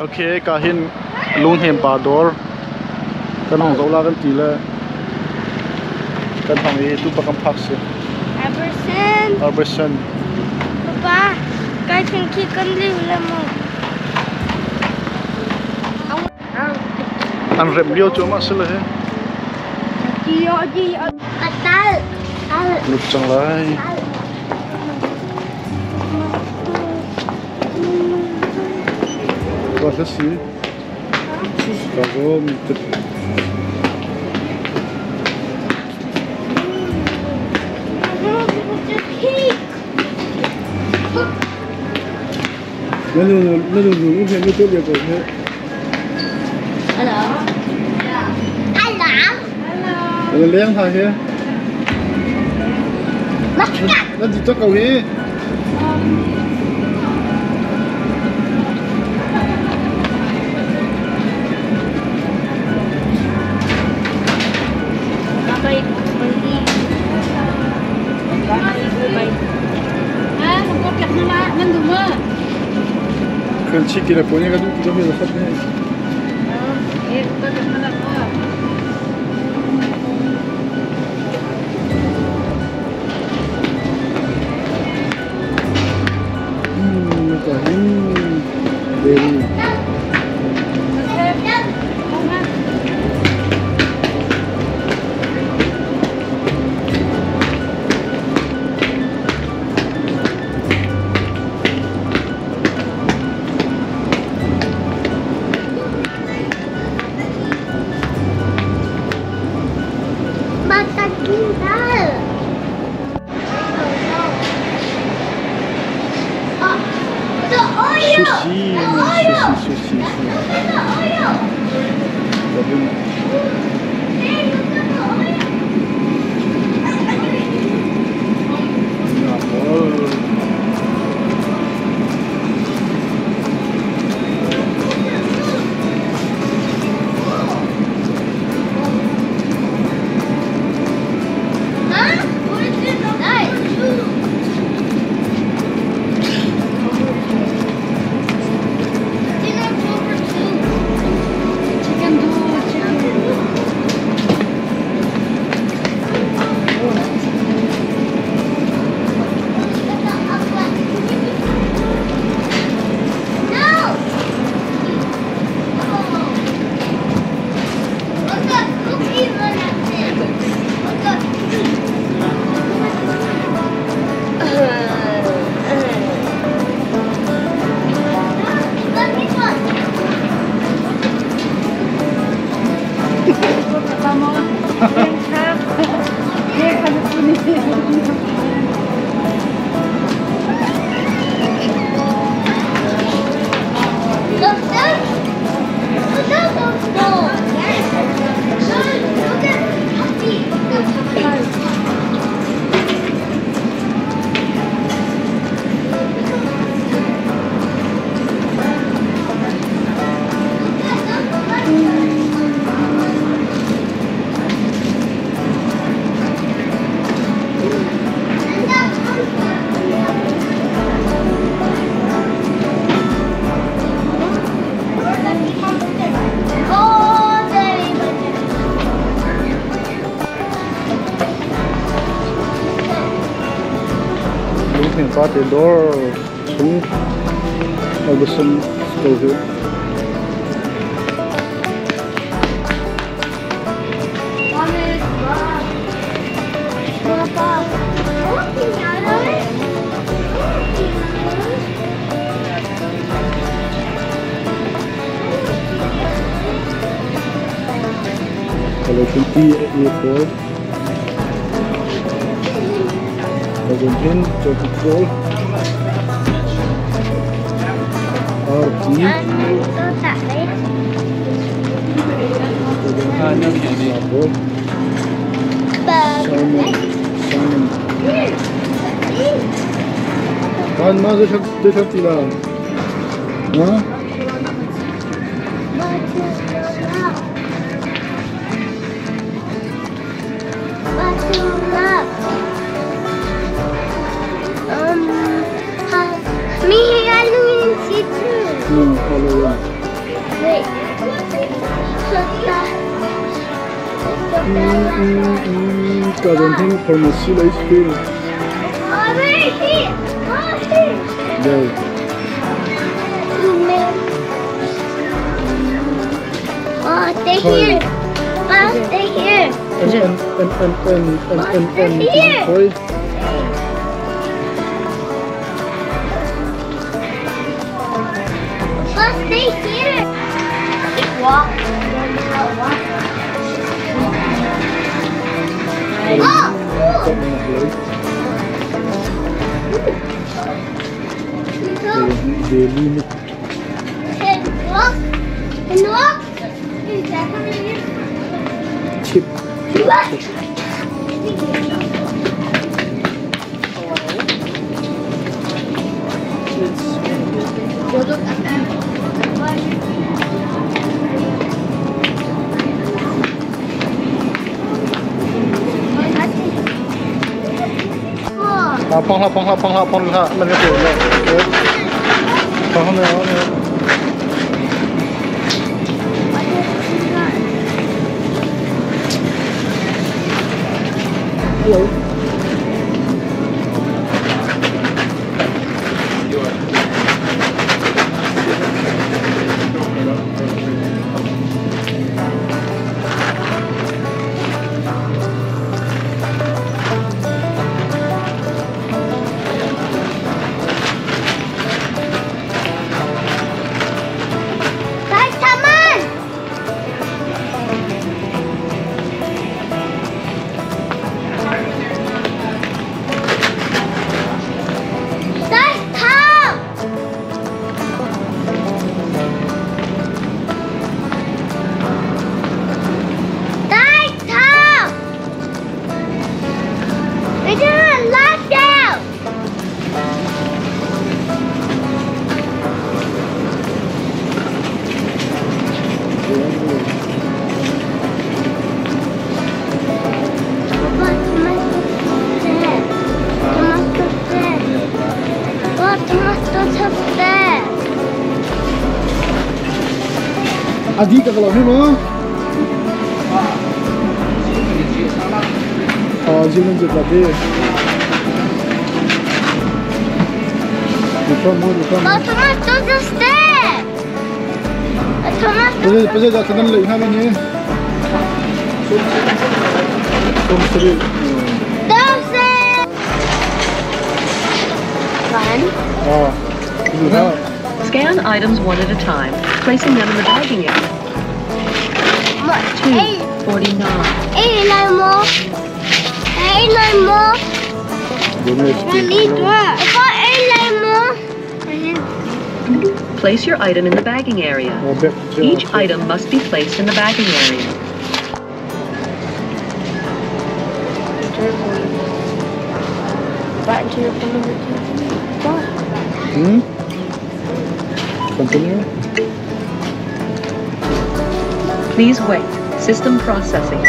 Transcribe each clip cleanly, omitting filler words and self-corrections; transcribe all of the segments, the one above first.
Okay, kahin lung hem pa dor kan hong zola kan tila kan hong e tu pakam phak se Albertson papa kai thing ki kan liu la mo an rem lio chu ma se le he ji atal lut chang lai what is it kagom nó dùng cái nó tốt đẹp rồi thế. Hello. Nó lén thay thế. Nó chỉ cho cầu đi. Kan ciki la punya kan tu kami dapat ni. Kita mana buat? Macam beri. Sushi. Got the door through Albertson stove here. Hello, 24. Again, to control RT. Kan masuk dekat tilang. Hah? Me, I don't even see through. No, follow Wait. Karantin formasıyla hiçbir gel. Stay here. Stay here. Sorry. Stay here. Walk. Deli Walk. And walk. chip. Phong la, mình cái tuổi này. Phong nữa. Hello. Guys, come on. Guys, come. Guys, come. We're doing lockdown. Adi ka kalau ni mah. Jilan je tadi. Pasal dah kenal lagi kami ni. Kom seri. Scan items one at a time, placing them in the bagging area. 249. Place your item in the bagging area. Each item must be placed in the bagging area. Continue. Please wait. System processing.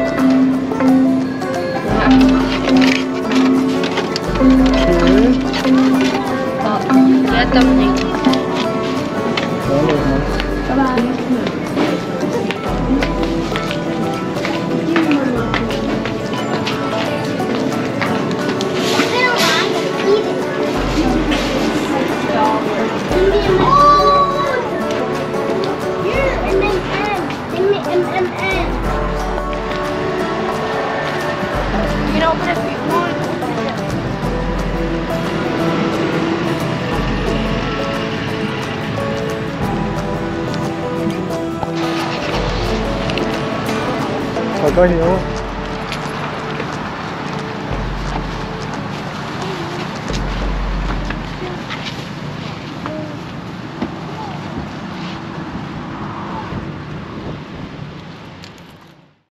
You know, but if you want. Có hiểu.